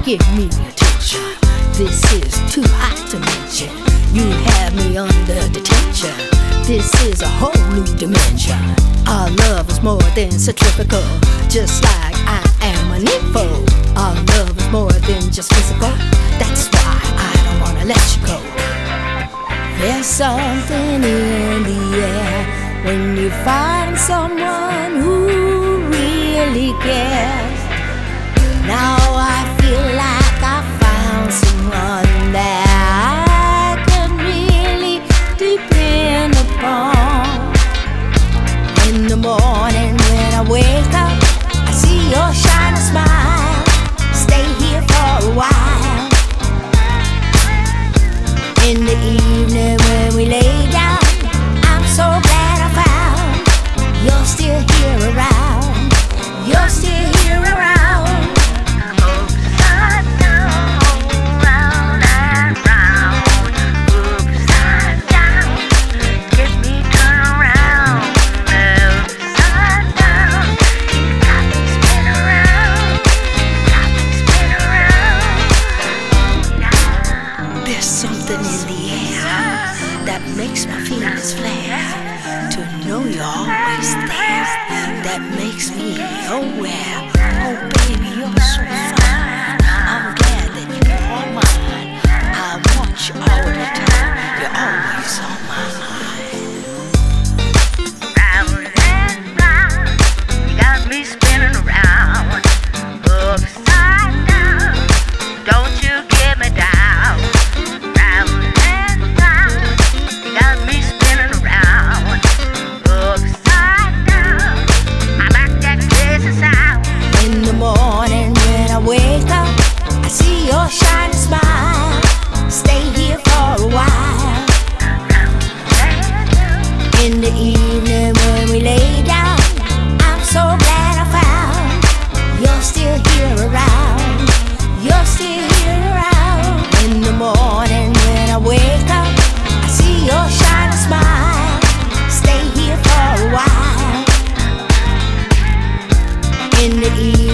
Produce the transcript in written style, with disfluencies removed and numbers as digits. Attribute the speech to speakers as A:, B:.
A: give me attention. This is too hot to mention. You have me under detention. This is a whole new dimension. Our love is more than centrifugal, just like I am an info. Our love is more than just physical. That's why I don't wanna let you go. There's something in the air when you find someone who really cares. Now I feel like I found someone that I can really depend upon. In the morning when I wake up, I see your shining smile. Stay here for a while. In the evening when we lay down, I'm so glad I found you're still here around. You're still here around. Upside down, round and round. Upside down, get me turned around. Upside down, you got me spin around. Got me spin around. There's something in the air that makes my feelings flare. To know you're always there, that makes me aware. Oh baby, you're so fine. I'm glad that you're all mine. I want you all the time. You're always on my mind. Round and round, you got me spinning around. Upside down, don't you get me down. Round and round, you got me spinning around. Upside down, I like that crazy sound. In the morning when I wake up, I see your shining smile. Stay here for a while. In the evening when we lay down, I'm so glad I found you're still here around. You're still here around. In the morning when I wake up, I see your shining smile. Stay here for a while. In the evening